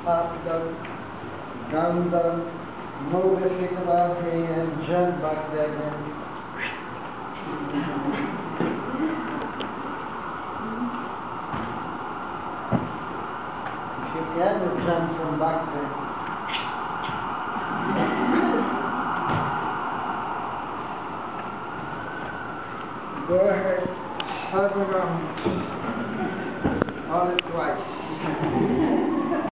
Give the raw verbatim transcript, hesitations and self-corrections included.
up them, down them, move the feet above the and jump back there again. If you can, you jump from back there. Go ahead, circle around, all it twice.